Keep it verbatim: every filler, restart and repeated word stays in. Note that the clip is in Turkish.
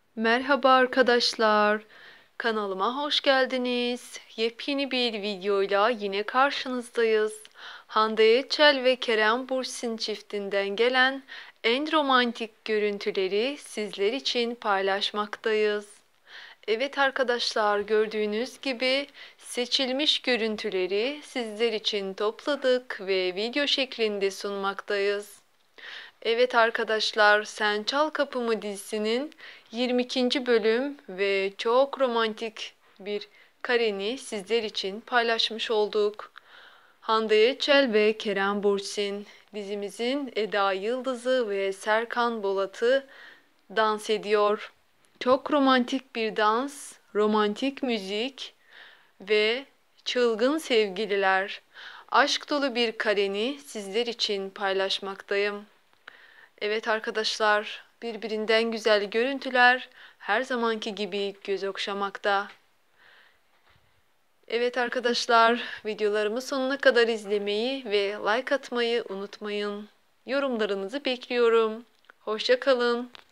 Merhaba arkadaşlar. Kanalıma hoş geldiniz. Yepyeni bir videoyla yine karşınızdayız. Hande Yeçel ve Kerem Bürsin çiftinden gelen en romantik görüntüleri sizler için paylaşmaktayız. Evet arkadaşlar, gördüğünüz gibi seçilmiş görüntüleri sizler için topladık ve video şeklinde sunmaktayız. Evet arkadaşlar, Sen Çal Kapımı dizisinin yirmi ikinci bölüm ve çok romantik bir kareni sizler için paylaşmış olduk. Hande Yeçel ve Kerem Bürsin dizimizin Eda Yıldızı ve Serkan Bolat'ı dans ediyor. Çok romantik bir dans, romantik müzik ve çılgın sevgililer. Aşk dolu bir kareni sizler için paylaşmaktayım. Evet arkadaşlar, birbirinden güzel görüntüler her zamanki gibi göz okşamakta. Evet arkadaşlar, videolarımı sonuna kadar izlemeyi ve like atmayı unutmayın. Yorumlarınızı bekliyorum. Hoşça kalın.